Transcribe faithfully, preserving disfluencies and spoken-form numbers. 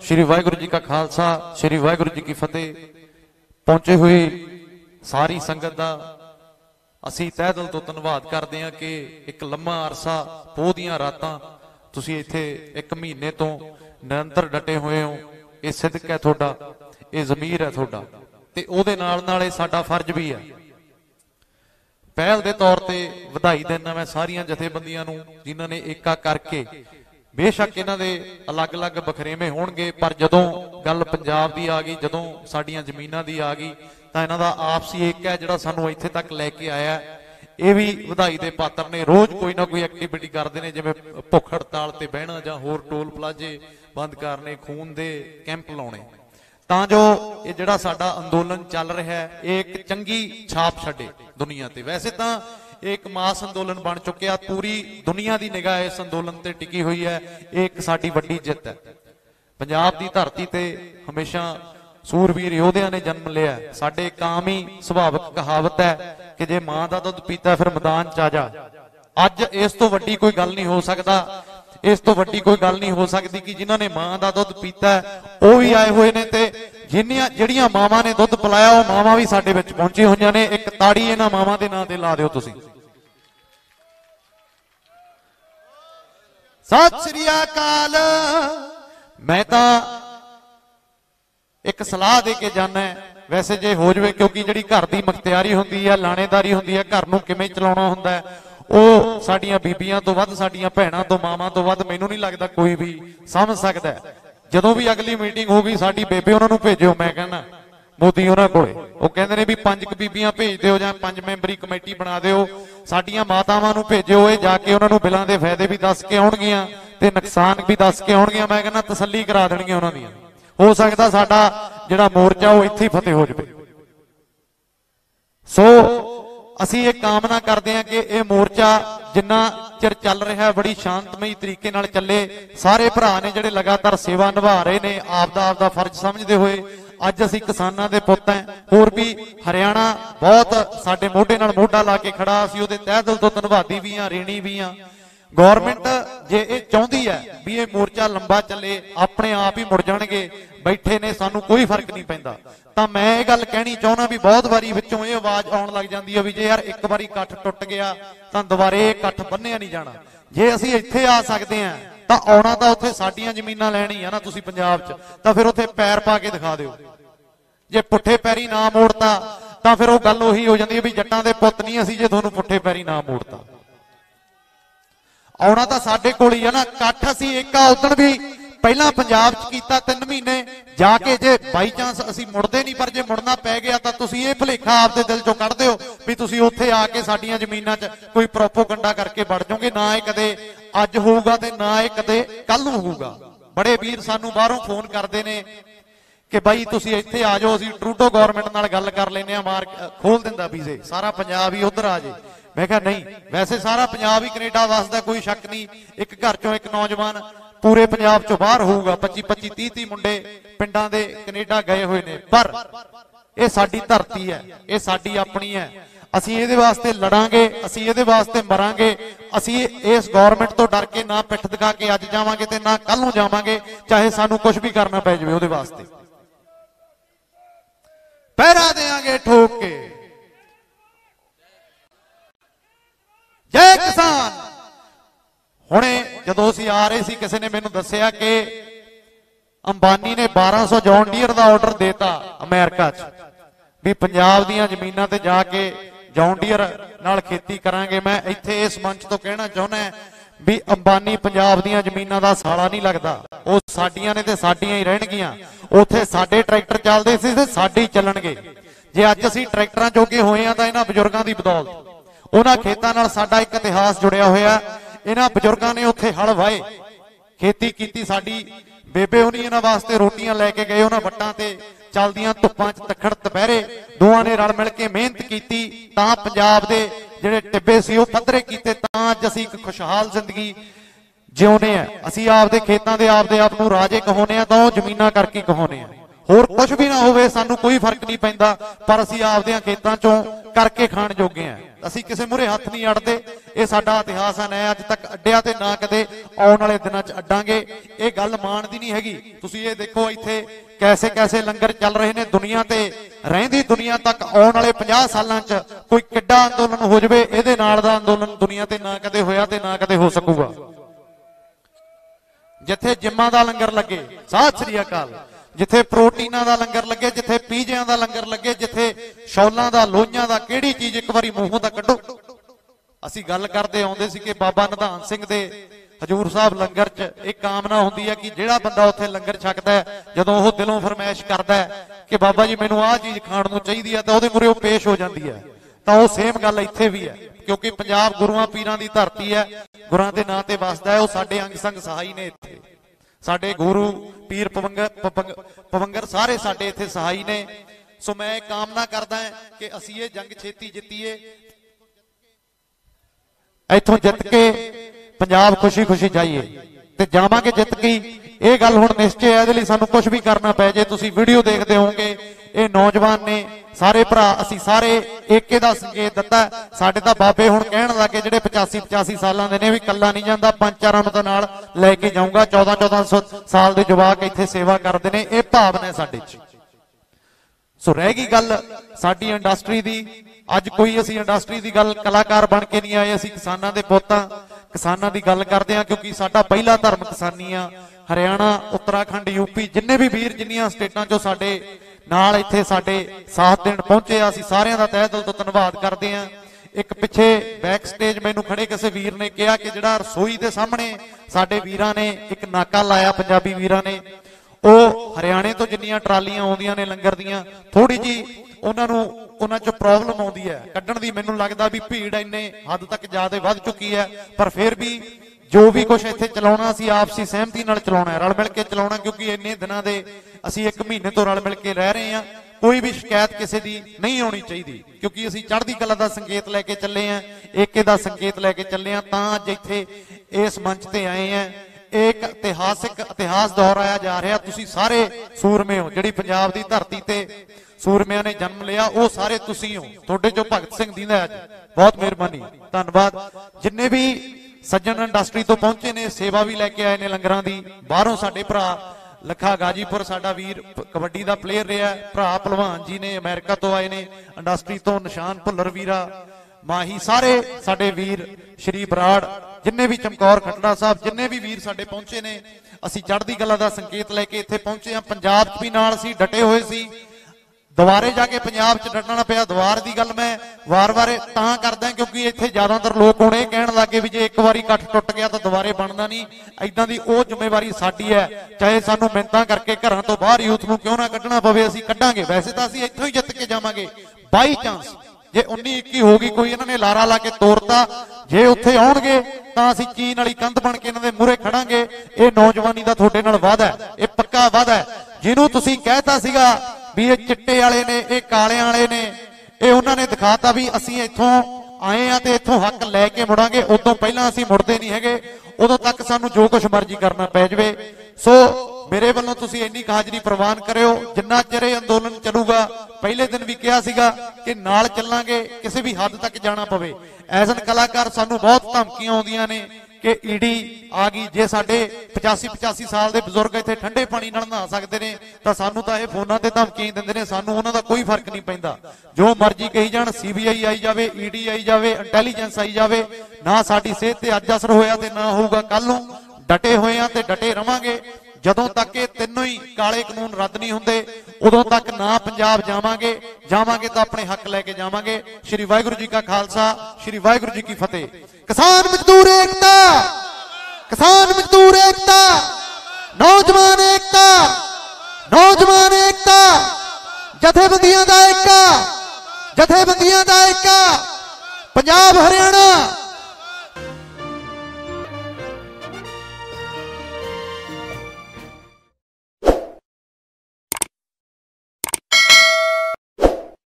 श्री वाहिगुरू जी का खालसा, श्री वाहिगुरू जी की फतेह। पहुंचे हुए सारी संगत का असी तह दिल तो धन्नवाद करते हैं कि एक लम्मा अरसा पोह दियां रातां तुसीं इत्थे एक महीने तो निरंतर डटे हुए हो। ये सिदक है तुहाडा, ये ज़मीर है तुहाडा, ते उहदे नाल नाल ये साडा फर्ज भी है। पहल के तौर पर वधाई देना मैं सारिया जथेबंदियां नूं जिन्हां ने एका करके, बेशक इन्हां दे अलग अलग बखरेवे होणगे, पर जदों गल पंजाब दी आ गई, जदों साडियां जमीनां दी आ गई, तां इन्हां दा आपसी एक है जिहड़ा सानूं इत्थे तक लैके आया। ये भी वधाई दे पात्र ने। रोज़ कोई ना कोई एक्टिविटी करते हैं, जिवें भुख हड़ताल ते बहना जां होर टोल प्लाजे बंद करने, खून दे कैंप लाउणे, तां जो ये जिहड़ा साडा अंदोलन चल रहा है ये एक चंगी छाप छड्डे दुनिया ते। वैसे तां एक मास अंदोलन बन चुकिया, पूरी दुनिया की निगाह इस अंदोलन ते टिकी हुई है। एक साडी वड्डी जित है। पंजाब की धरती ते हमेशा सूरवीर योधिया ने जन्म लिया। साडे एक आम ही सुभाविक कहावत है कि जे मां दा दुध पीता फिर मैदान च आ जा। अज इस तो वड्डी कोई गल नहीं हो सकता, इस तो वड्डी कोई गल नहीं हो सकती कि जिन्हां ने मां दा दुध पीता है वह भी आए हुए ने, ते जिन्नियां जिहड़ियां मावां ने दुध पिलाया वो मावां भी साडे विच पहुंची होईयां ने। एक ताड़ी इन्हां मावां दे नां ते ला दिओ तुसीं। सत श्री अकाल। मैं तां एक सलाह दे के जाना है, वैसे जे हो जाए, क्योंकि जिहड़ी घर दी मुख्तियारी हुंदी है, लाणेदारी हुंदी है, घर नूं किवें चलाउणा हुंदा है, ਉਹ ਸਾਡੀਆਂ ਬੀਬੀਆਂ ਤੋਂ ਵੱਧ, ਸਾਡੀਆਂ ਭੈਣਾਂ ਤੋਂ, ਮਾਵਾਂ ਤੋਂ ਵੱਧ ਮੈਨੂੰ नहीं लगता कोई भी समझ सकता है। ਜਦੋਂ भी अगली मीटिंग होगी साडी बेबे उन्हां नूं भेजो, मैं कहना मोदी उन्हां कोले, ਉਹ ਕਹਿੰਦੇ ਨੇ भी पंज बीबियां भेज दिओ जां पंज मैंबरी कमेटी बना दिओ। साडियां मातावां नूं भेजो, ਇਹ जा के उन्हां नूं बिलां दे फायदे भी दस के आउणगीਆਂ ते नुकसान भी दस के आउणगीਆਂ। मैं कहना तसल्ली करा देणगीਆਂ उन्हां ਦੀਆਂ। हो सकदा साडा जिहड़ा मोर्चा ਉਹ ਇੱਥੇ ही फतेह हो जावे। सो ਅਸੀਂ ਇਹ कामना करते हैं कि यह मोर्चा जिन्ना चिर चल रहा है बड़ी शांतमई तरीके नाल चले। सारे भरा ने जिहड़े लगातार सेवा निभा रहे ने, आपदा आपदा फर्ज समझते हुए। अज असीं किसानां दे पुत्त हैं, होर भी हरियाणा बहुत साडे मोढे नाल मोढा ला के खड़ा, असीं उहदे तह दिल तो धन्नवादी भी हाँ, ऋणी भी हाँ। गौरमेंट जे ये चाहती है भी ये मोर्चा लंबा चले, अपने आप ही मुड़ जाणगे, बैठे ने, सानू कोई फर्क नहीं पैंदा। तो मैं ये गल कहनी चाहना भी बहुत बारी विचों ये आवाज आउण लग जाती है भी जे यार एक बारी इकट्ठ टुट गया तो दोबारे इकट्ठ बन्निया नहीं जाना। जे असीं इत्थे आ सकते हैं तो आउणा तो उत्थे साडियां जमीनां लैणी है ना तुसीं पंजाब च, तो फिर उत्थे पैर पा के दिखा दिओ। जे पुट्ठे पैरी ना मोड़ता तो फिर वो गल उही हो जाती है भी जट्टां दे पुत्त नहीं असीं जे तुहानूं पुट्ठे पैरी ना मोड़ता। आउणा तो साडे कोल ही है ना। इकट्ठ असीं एक उदण भी पहला पंजाब च कीता तीन महीने जाके, जे बाई चांस असीं मुड़दे नहीं, पर जे मुड़ना पै गया तो तुसीं ये भुलेखा आपदे दिल चों कढ दिओ भी तुसीं उत्थे आके साडीआं जमीनां च कोई प्रोपोगंडा करके वड़ जाओगे। ना ये कदे अज होऊगा ते ना ये कदे कल नूं होऊगा। बड़े वीर सानूं बाहरों फोन करदे ने कि बई तुसीं इत्थे आ जाओ, असीं ट्रूडो गौरमेंट नाल गल कर लैंदे आ, मार खोल दिंदा वीजे, सारा पंजाब ही उधर आ जाए। मैं कहा नहीं, वैसे सारा पंजाब ही कनेडा वसदा, कोई शक नहीं। एक घर चों एक नौजवान पूरे पंजाब चों बाहर होऊगा, पच्ची पच्ची तीह तीह मुंडे पिंडां दे कनेडा गए हुए ने। पर यह साडी धरती है, यह साडी अपनी है। असीं इहदे वास्ते लड़ांगे, असीं इहदे वास्ते मरांगे। असीं इस गौरमेंट तो डर के ना पिठ दिखा के अज जावांगे ते ना कल नूं जावांगे, चाहे सानूं कुछ भी करना पै जावे, उहदे वास्ते पहरा देंगे ठोक के। जय किसान। हुणे जदों असीं आ रहे सी, किसी ने मैनूं दस्सिया कि अंबानी ने बारह सौ जॉन डीयर का ऑर्डर देता अमेरिका च भी पंजाब दीआं जमीनां ते जाके जॉन डीयर नाल खेती करांगे। मैं इत्थे इस मंच तो कहना चाहुंदा भी अंबानी पंजाब दीआं जमीनां दा साड़ा नहीं लगदा, वो साडियां ने ते साडियां ही रहणगीਆਂ। उत्थे साडे ट्रैक्टर चलदे सी ते साडे ही चलणगे। जे अज असीं ट्रैक्टरां जोगे होए आ तां इन्हां बजुर्गां दी बदौलत, उन्हां खेतां नाल साडा एक इतिहास जुड़िया होया। इन्हां बजुर्गां ने उत्थे हल वाए, खेती कीती। साडी बेबे होनी इन्हां वास्ते रोटियां लैके गए, उन्हां वट्टां ते चलदियां धुप्पां च तखड़ दुपहरे दोवां ने रल मिल के मेहनत कीती, तां पंजाब दे जिहड़े टिब्बे सी ओह पੱਧਰੇ कीते, तां अज असीं एक खुशहाल जिंदगी जिउणे आ। असीं आपदे खेतां दे आपदे आप नूं राजे कहाउने आ, तां ओह जमीनां करके कहाउने आ। होर कुछ भी ना होवे, सानूं कोई फर्क नहीं पैंदा, पर असीं आपदेयां खेतां चों करके खाण जोगे हैं। असीं किसी मुरे हथ नहीं अड़ते, ये साडा इतिहास है। ना अज तक अड्डिया ते ना कदे आउण वाले दिनां च अड्डांगे। ये गल मान दी नहीं हैगी। तुसीं ये देखो इत्थे कैसे कैसे लंगर चल रहे ने, दुनिया ते रहिंदी दुनिया तक आउण वाले पचास सालां च कोई किड्डा अंदोलन हो जावे, इहदे नाल दा अंदोलन दुनिया ते ना कदे होया ते ना कदे हो सकूगा। जिथे जिम्मां दा लंगर लगे, सत श्री अकाल, जिथे प्रोटीना दा लंगर लगे, जिथे पीजियां दा लंगर लगे, जिथे शौलां दा लोहियां दा, किहड़ी चीज एक बारी मूंहों दा कड्डो। असीं गल करदे आउंदे सी कि बाबा निधान सिंह दे हजूर साहब लंगर च एक कामना हुंदी है कि जिहड़ा बंदा उत्थे लंगर छकदा है, जदों ओह दिलों फरमाइश करदा है कि बाबा जी मैनूं आह चीज खाण नूं चाहीदी है, तां ओहदे मूहरे ओह पेश हो जांदी है। तां ओह सेम गल इत्थे भी है, क्योंकि पंजाब गुरुआं पीरां दी धरती है, गुरां दे नां ते वसदा है। ओह साडे अंग संग सहाई ने, इत्थे साडे गुरु पीर पवंगर पवंगर सारे साडे इत्थे सहाई ने। सो मैं कामना करदा है कि असीं ये जंग छेती जित्तीए, इत्थों जित के पंजाब खुशी खुशी जाइए ते जावांगे जित के। ये गल हुण निश्चय है, इहदे लई सानूं कुछ भी करना पै जे। तुसीं वीडियो देखदे होवोगे, ये नौजवान ने सारे भरा, असीं सारे एके दा संकेत दित्ता। साडे तां बाबे हुण कहण लगे जिहड़े पचासी पचासी सालां दे ने भी कल्ला नहीं जांदा, पंज चारां नूं तां नाल लै के जाऊंगा। चौदह चौदह साल दे जवाक इत्थे सेवा करदे ने, ये भावना है साडे च। सो रह गई गल साडी इंडस्ट्री दी। अज कोई असीं इंडस्ट्री दी गल कलाकार बन के नहीं आए, असीं किसानां दे पुੱਤ हां, किसानां दी गल करदे हां, क्योंकि साडा पहला धर्म किसानी आ। हरियाणा, उत्तराखंड, यूपी, जिन्ने भी वीर जिन्नियां स्टेटां चों साडे नाल इत्थे साडे साथ देण पहुंचे, असीं सारियां दा तहे दिल तों धन्नवाद करदे हां। एक पिछे बैक स्टेज मैनूं खड़े किसी वीर ने कहा कि जिहड़ा रसोई दे सामने साडे वीरां ने एक नाका लाया, पंजाबी वीरां ने, ਉਹ हरियाणे तो जिन्नियां ट्रालियां आउंदियां ने लंगर दियां, थोड़ी जी ਉਹਨਾਂ ਨੂੰ ਉਹਨਾਂ ਚ प्रॉब्लम आउंदी है ਕੱਢਣ ਦੀ। ਮੈਨੂੰ ਲੱਗਦਾ ਵੀ ਭੀੜ ਇੰਨੇ हद तक ਜ਼ਿਆਦਾ ਵੱਧ चुकी है, पर फिर भी जो भी कुछ ਇੱਥੇ ਚਲਾਉਣਾ ਅਸੀਂ ਆਪਸੀ ਸਹਿਮਤੀ ਨਾਲ ਚਲਾਉਣਾ ਹੈ, ਰਲ ਮਿਲ ਕੇ ਚਲਾਉਣਾ, क्योंकि ਇੰਨੇ ਦਿਨਾਂ ਦੇ ਅਸੀਂ ਇੱਕ ਮਹੀਨੇ ਤੋਂ ਰਲ ਮਿਲ ਕੇ ਰਹਿ ਰਹੇ ਹਾਂ। कोई भी शिकायत किसी की नहीं आनी चाहिए, क्योंकि असीं चढ़दी कला का संकेत लैके चले हैं, एके का संकेत लैके चले हैं, तां अज इत्थे इस मंच ते आए हैं। एक इतिहासिक इतिहास दोहराया जा रहा। तुसीं सारे सूरमे हो, जिहड़ी पंजाब की धरती ते सूरमिਆਂ ने जन्म लिया, वो सारे तुसीं हो। तुहाडे चों भगत सिंह दींदा अज, बहुत मेहरबानी, धन्नवाद। जिन्ने भी सज्जन इंडस्ट्री तो पहुंचे ने, सेवा भी लैके आए ने लंगरां दी। बाहरों साडे भरा लखा गाजीपुर साडा वीर कबड्डी का प्लेयर रहा, भरा भलवान जी ने अमेरिका तो आए ने, इंडस्ट्री तो निशान भुल्लर वीरा माही, सारे साडे वीर, श्री बराड़, जिन्ने भी चमकौर खटड़ा साहब, जिन्ने भी वीर साडे पहुंचे ने, असीं चढ़दी कला का संकेत लैके इत्थे पहुंचे हां। पंजाब च भी नाल असीं डटे हुए सी, दुबारे जाके पंजाब च डटना पिया। दुबार की गल मैं वार वार तां करदा क्योंकि इत्थे ज्यादातर लोग हुण इह कहण लगे भी जे एक बारी कट्ठ टुट गया तो दुबारे बनना नहीं। इदां दी ओह जिम्मेवारी साडी है, चाहे सानूं मिन्नतां करके घरां तो बाहर यूथ नूं क्यों ना कड्ढना पवे, असीं कड्ढांगे। वैसे तां असीं इत्थों ही जित के जावांगे। बाई चांस जे उन्नी इक्की हो गई, कोई इन्होंने लारा ला के तोड़ता, जे उत्थे आउणगे तां असीं चीन वाली कंध बन के इन्हां दे मूहरे खड़ांगे। इह नौजवानी दा तुहाडे नाल वादा है, इह पक्का वादा है। जिहनूं तुसीं कहता सीगा भी ये चिट्टे वाले ने, ये काले वाले ने, ये उन्होंने दिखाता भी असीं इत्थों आए हैं ते इत्थों हक लैके मुड़ांगे। उदों पहलां असीं मुड़दे नहीं हैगे, उदों तक सानूं जो कुछ मर्जी करना पै जावे। सो मेरे वालों तुसीं इन्नी हाजरी प्रवान करियो, जिन्ना चिर अंदोलन चलूगा। पहले दिन भी कहा सीगा कि नाल चलांगे, किसी भी हद तक जाना पवे। ऐसन कलाकार सानूं बहुत धमकियां आउंदियां ने कि ईडी आ गई, जे साडे पचासी पचासी साल के बजुर्ग इत्थे ठंडे पानी नाल नहा सकते हैं तो सानूं तां इह फोनां ते धमकियां दिंदे ने, सानूं उन्हां दा कोई फर्क नहीं पैंदा। जो मर्जी कही जाण, सीबीआई आई जावे, ईडी आई जावे, इंटैलीजेंस आई जावे, ना साडी सेहत ते अज असर होया ते ना होऊगा कल नूं। डटे होए आ ते डटे रवांगे। जदों तक ये तीनों ही काले कानून रद्द नहीं होंदे, उदों तक ना पंजाब जावांगे, जावांगे तो अपने हक लैके जावांगे। श्री वाहिगुरू जी का खालसा, श्री वाहिगुरू जी की फतेह। किसान मजदूर एकता, किसान मजदूर एकता, नौजवान एकता, नौजवान एकता, जथेबंदियां दा एकता, जथेबंदियां दा एकता, पंजाब हरियाणा